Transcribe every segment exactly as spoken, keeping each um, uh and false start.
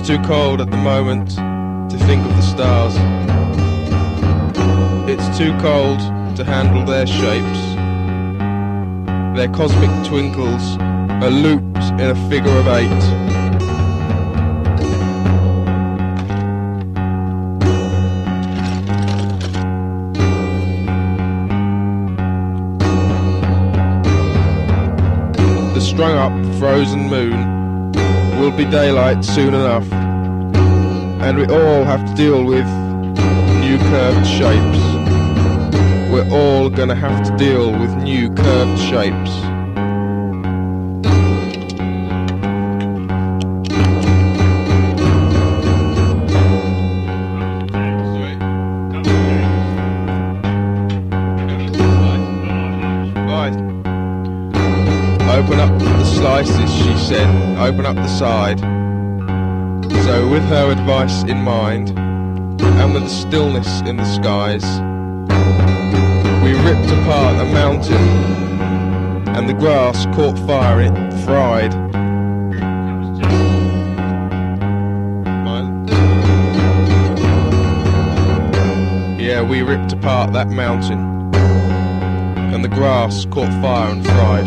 too cold at the moment to think of the stars. It's too cold to handle their shapes. Their cosmic twinkles are looped in a figure of eight. The strung up frozen moon will be daylight soon enough, and we all have to deal with new curved shapes. We're all gonna have to deal with new curved shapes. Right. Open up the slices, she said. Open up the side. So with her advice in mind, and with the stillness in the skies, we ripped apart a mountain, and the grass caught fire and it fried. Yeah, we ripped apart that mountain, and the grass caught fire and fried.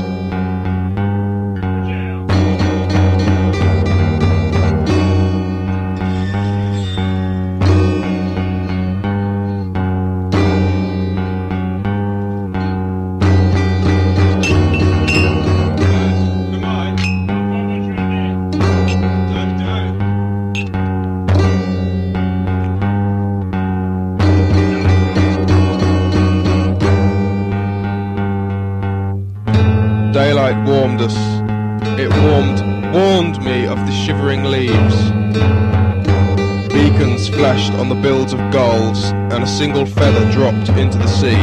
Daylight warmed us. It warmed, warned me of the shivering leaves. Beacons flashed on the bills of gulls, and a single feather dropped into the sea.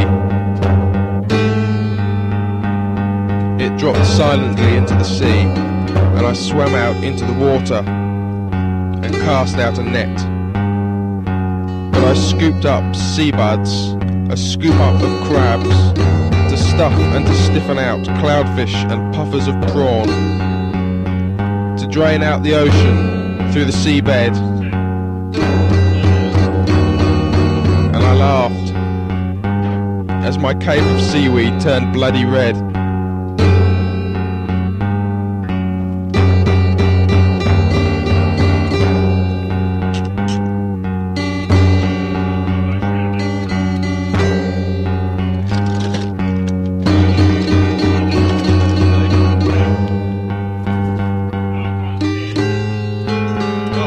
It dropped silently into the sea, and I swam out into the water and cast out a net. But I scooped up sea buds, a scoop up of crabs, to stuff and to stiffen out cloudfish and puffers of prawn, to drain out the ocean through the seabed. And I laughed as my cape of seaweed turned bloody red.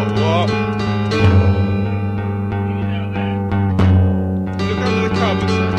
Look under the cupboards.